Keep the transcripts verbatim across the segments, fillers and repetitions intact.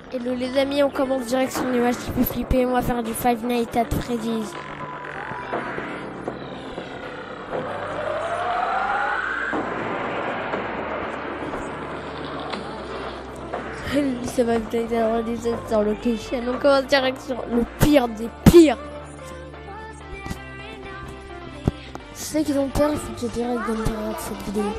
Hello les amis, on commence direct sur une image qui peut flipper. On va faire du Five Nights at Freddy's. Ça va peut-être avoir des sur location. On commence direct sur le pire des pires. Ceux qui ont peur, il faut que je direct donne peur de cette vidéo.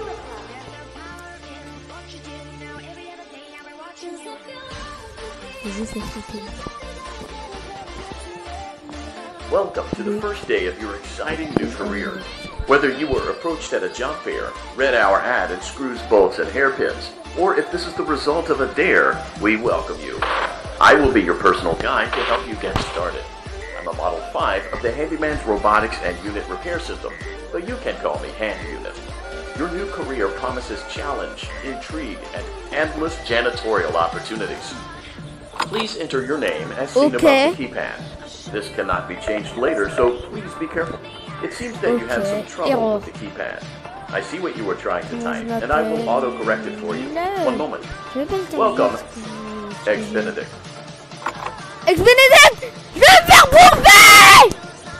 Welcome to the first day of your exciting new career. Whether you were approached at a job fair, read our ad and screws, bolts, and hairpins, or if this is the result of a dare, we welcome you. I will be your personal guide to help you get started. I'm a Model five of the Handyman's Robotics and Unit Repair System, but you can call me Hand Unit. Your new career promises challenge, intrigue, and endless janitorial opportunities. Please enter your name as seen okay. above the keypad. This cannot be changed later, so please be careful. It seems that okay. you had some trouble Error. with the keypad. I see what you were trying to type, and I will auto-correct it for you. No. One moment. Welcome, Ex-Benedict. Ex-Benedict, je vais me faire bouffer!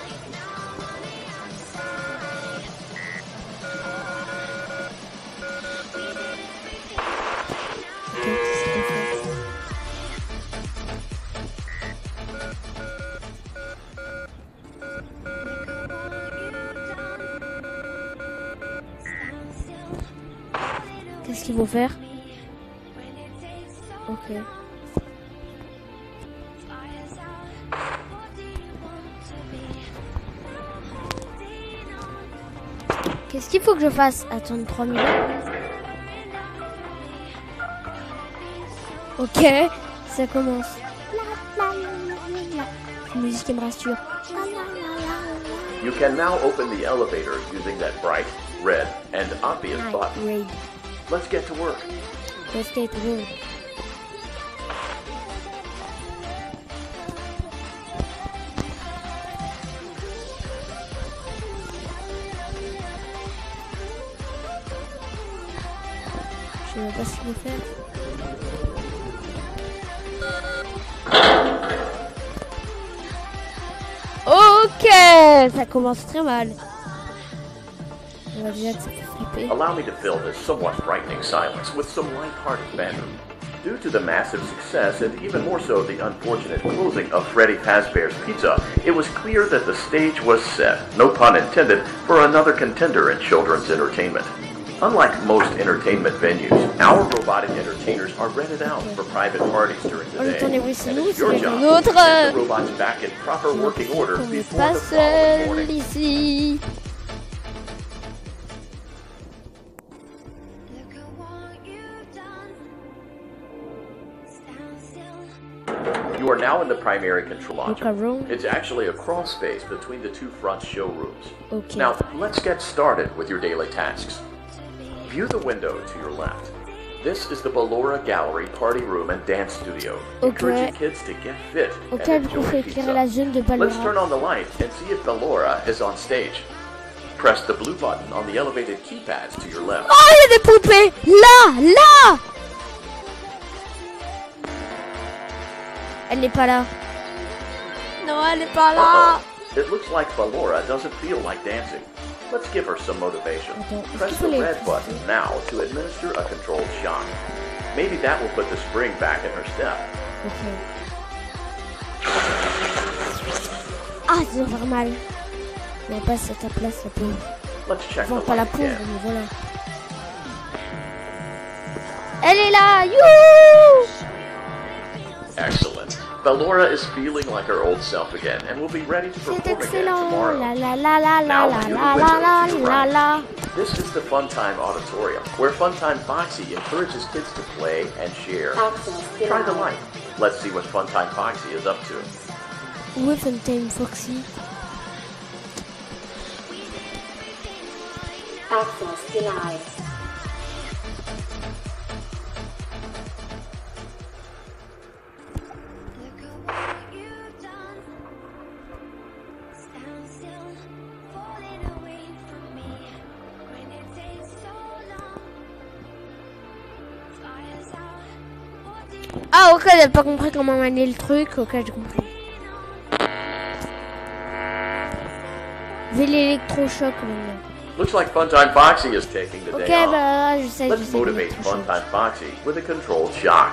Qu'est-ce qu'il faut faire? Ok. Qu'est-ce qu'il faut que je fasse? Attendre trois minutes. Ok, ça commence. La musique qui me rassure. You can now open the elevator using that bright, red, and obvious button. Red. Let's get to work. Let's get to work. Je sais pas ce qu'il faut faire. Ok, ça commence très mal. On va déjà que ça fait flipper. Allow me to fill this somewhat frightening silence with some light-hearted banter. Due to the massive success and even more so the unfortunate closing of Freddy Fazbear's Pizza, it was clear that the stage was set, no pun intended, for another contender in children's entertainment. Unlike most entertainment venues, our robotic entertainers are rented out for private parties during the day. And it's your job to get the robots back in proper working order before the following morning. You are now in the primary control module. It's actually a crawl space between the two front showrooms. Okay. Now, let's get started with your daily tasks. View the window to your left. This is the Ballora Gallery Party Room and Dance Studio. Okay. Encouraging kids to get fit okay, and enjoy pizza. La zone de Let's turn on the light and see if Ballora is on stage. Press the blue button on the elevated keypads to your left. Oh, il y a des poupées! Là! Là! Elle n'est pas là. Non, elle n'est pas là. Uh-oh. It looks like Ballora doesn't feel like dancing. Let's give her some motivation. Attends, Press the red button now to administer a controlled shock. Maybe that will put the spring back in her step. Okay. Ah, ça va faire mal. On va passer à ta place, la pauvre. Let's check Enfin, the pas la light pauvre, again. mais voilà. Elle est là. Youhou! Excellent. Ballora is feeling like her old self again and will be ready to perform again tomorrow. La la la la la Now, la view la the la window to your la right. la. This is the Funtime Auditorium, where Funtime Foxy encourages kids to play and share. Try the light. Let's see what Funtime Foxy is up to. Où est Funtime Foxy? Access denied. Ah ok, j'ai pas compris comment manier le truc. Ok, j'ai compris. J'ai l'électrochoc maintenant. Looks like Funtime Foxy is taking the Ok, day off. bah je sais, je Let's sais. motivate Funtime Foxy with a controlled shock.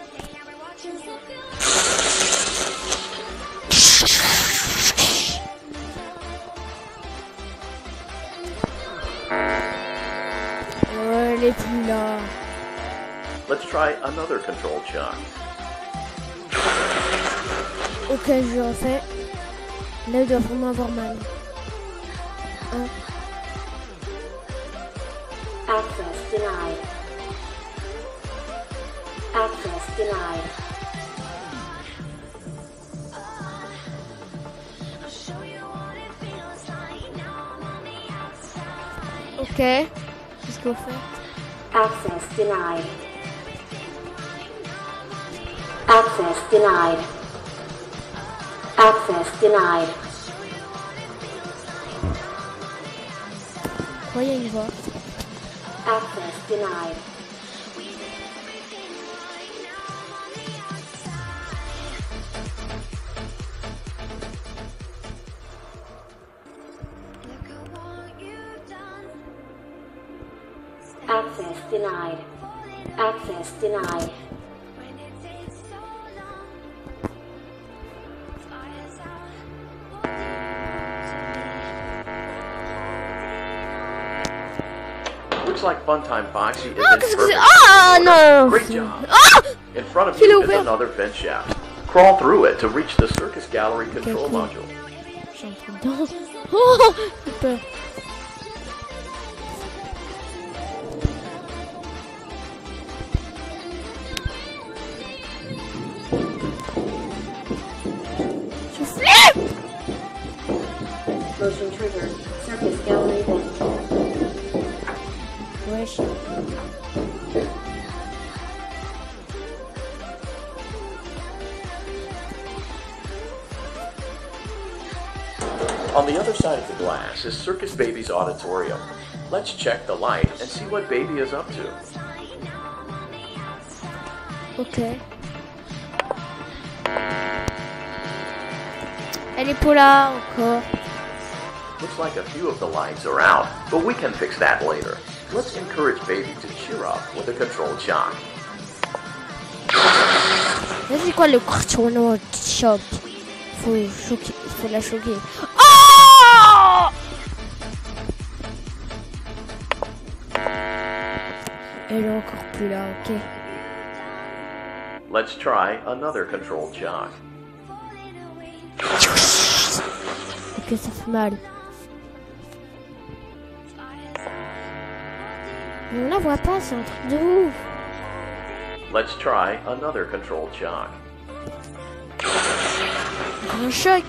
Ouais, elle est plus là. Let's try another controlled shock. Ok, je refais. Là, il doit vraiment avoir mal. Un. Access denied. Access denied. Ok. Qu'est-ce qu'on fait? Access denied. Access denied. Access denied. Quoi, il y a une voix? Access denied. Access denied. Access denied. Looks like Funtime Foxy is Ah, in qu'est-ce que c'est? perfect Ah, order. non! Great job. Ah! In front of Qu'il you a is ouvert. another vent shaft. Crawl through it to reach the Circus Gallery control Ok. module. J'ai un truc dedans. Oh, j'ai peur. Je flippe! Motion trigger. Circus gallery vent. Wesh. On the other side of the glass is Circus Baby's auditorium. Let's check the light and see what Baby is up to. Ok. Elle est pas là encore. Looks like a few of the lights are out, but we can fix that later. Let's encourage Baby to cheer up with a controlled shock. Là, c'est quoi le carton choc? Faut choquer, faut la choquer. Oh! Elle est encore plus là, ok. Let's try another controlled shock. Ok, ça fait mal. Mais on la voit pas, c'est un truc de ouf. Let's try another controlled shock. Un choc.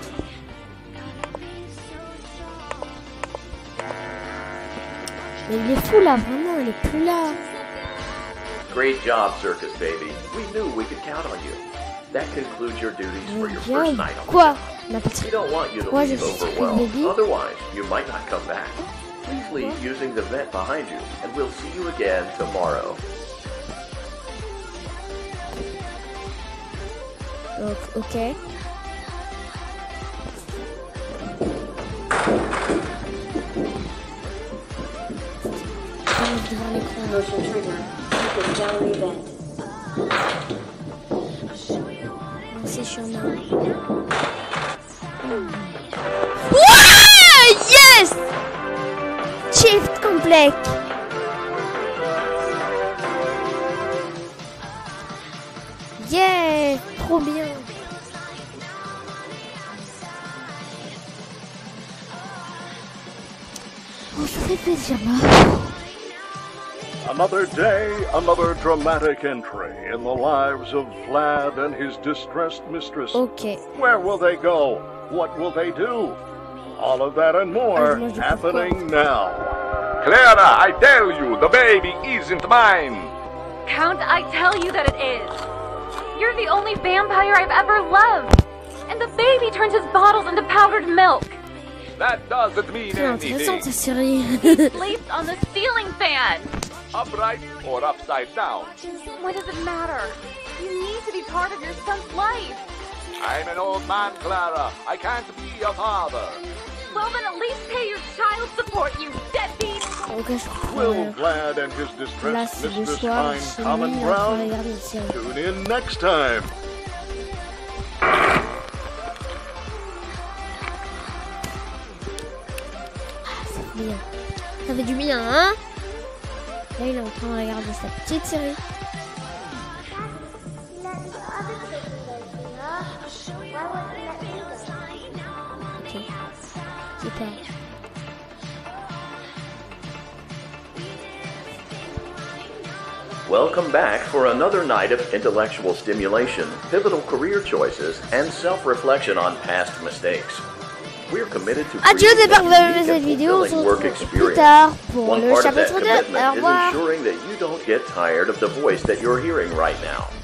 Mais il est fou là, vraiment, il est plus là. Great job, Circus Baby. We knew we could count on you. That concludes your duties for your first night on the Quoi? job. Ma petite... We don't want you to Moi, je leave suis Circus overwhelmed. Baby. Otherwise, you might not come back. Please leave using the vent behind you, and we'll see you again tomorrow. Donc, ok. Devant l'écran. Motion trigger. Circus gallery vent. C'est chiant. Ouais! Yes! Shift complet. Yeah! Trop bien. Oh, ça fait plaisir là. Another day, another dramatic entry in the lives of Vlad and his distressed mistress. Ok. Where will they go? What will they do? All of that and more Ah, moi, je happening now. Clara, I tell you, the baby isn't mine. Count, I tell you that it is. You're the only vampire I've ever loved. And the baby turns his bottles into powdered milk. That doesn't mean C'est intéressant anything. ta série. Sleeps on the ceiling fan. Upright or upside down. What does it matter? You need to be part of your son's life. I'm an old man, Clara. I can't be a father. Well, then at least pay your child support, you deadbeat! Ok, je crois. Will Vlad and his Là, distressed c'est le mistress soir, find chez common lui, on va ground? regarder une série. Tune in next time. Ça fait bien. Ça fait du bien, hein? Là, il est en train de regarder sa petite série. Ok. Super. Welcome back for another night of intellectual stimulation, pivotal career choices, and self-reflection on past mistakes. We're committed to Adieu, creating j'espère que vous avez a aimé cette unique vidéo. On and se fulfilling work retrouve plus experience. tard pour One le part of that chapitre deux. Au commitment is revoir. ensuring that you don't get tired of the voice that you're hearing right now.